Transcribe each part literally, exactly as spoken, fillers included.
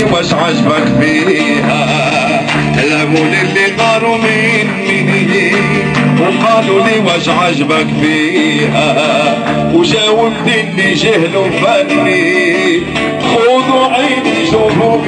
واش عجبك فيها. لامون اللي غاروا مني وقالوا لي واش عجبك فيها، وجاوبت اللي جهلوا فني خذوا عيني شوفوا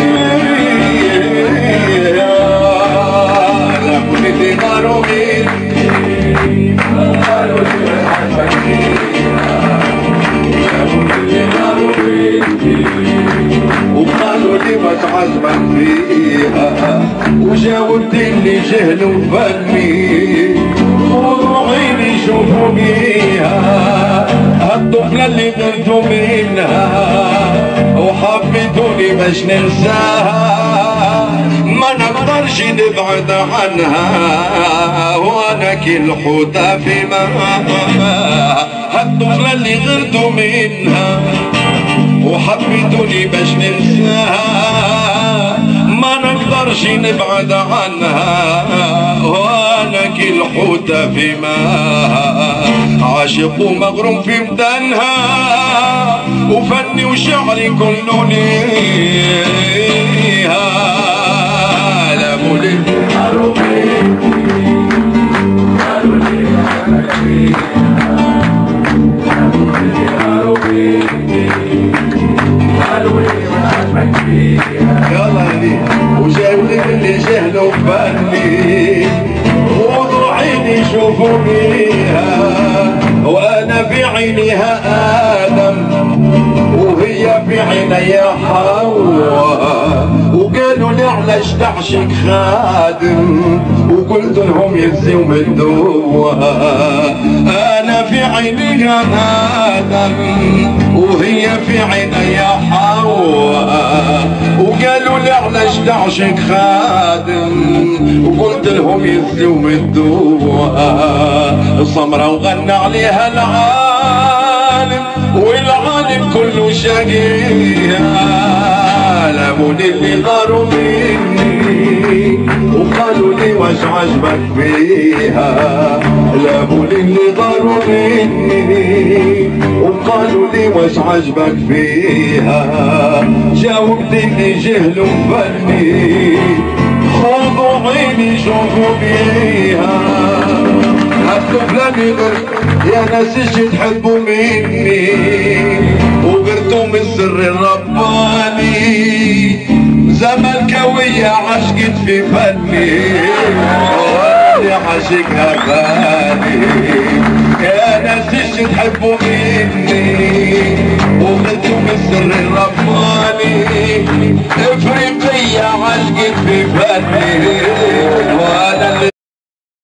فيها. لامون اللي غاروا مني قالوا لي واش عجبك فيها، لامون اللي غاروا مني وقالوا لي واش عجبك فيها، وجاوبت اللي جهلوا فني خذوا عيني شوفوا بيها. هالطفلة اللي درتو منها وحبيتوني باش ننساها، ما نقدرش نبعد عنها وانا كل حوتة في ماء. هالطفلة اللي غرتو منها وحبيتوني باش ننساها، ما نقدرش نبعد عنها وانا كل حوتة في ماء. عاشق ومغروم في مدنها وفني وشعري كله ليها. لامون اللي غاروا مني قالوا لي عجبك فيها، لامون اللي غاروا مني قالوا لي عجبك فيها. يلا لي وجاوبت اللي جهلوا فني خذوا عيني شوفوا بيها. وانا في عينيها ادم وهي في عيني حواء، وقالوا لي علاش تعشق خادم وقلت لهم يزيوا من الدواء. انا في عينيها ادم وهي في عيني حواء، وقالوا لي علاش تعشق خادم وقلت لهم يزيوا من الدواء. سمرة وغنى عليها العالم والعالم كله شقيها. لامون اللي غاروا مني وقالوا لي واش عجبك فيها، لامون اللي غاروا مني وقالوا لي واش عجبك فيها، جاوبت اللي جهلوا فني خذوا عيني شوفوا بيها. هالطفلة اللي غرت يا ناس ايش تحبوا مني وغرتوا من السر الرباني، زملكاوية عشقت في فني واللي عاشقها غالي. يا ناس ايش تحبوا مني وغرتوا من السر الرباني، افريقية عشقت في فني